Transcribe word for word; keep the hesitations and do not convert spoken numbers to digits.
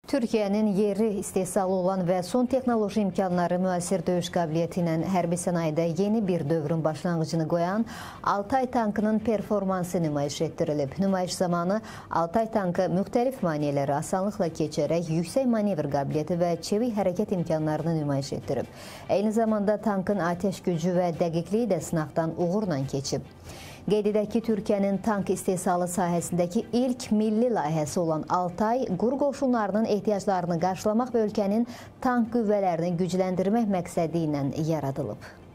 Türkiyənin yerli istehsalı olan və son texnoloji imkanları müasir döyüş qabiliyyəti ilə hərbi sənayedə yeni bir dövrün başlanğıcını qoyan Altay tankının performansı nümayiş etdirilib. Nümayiş zamanı Altay tankı müxtəlif maneələri asanlıqla keçərək yüksək manevr qabiliyyəti və çevik hərəkət imkanlarını nümayiş etdirib. Eyni zamanda tankın atəş gücü və dəqiqliyi də sınaqdan uğurla keçib. Qeyd edək ki, Türkiyənin tank istehsalı sahəsindəki ilk milli layihəsi olan Altay, quru qoşunlarının ehtiyaclarını qarşılamaq və ölkənin tank qüvvələrini gücləndirmək məqsədi ilə yaradılıb.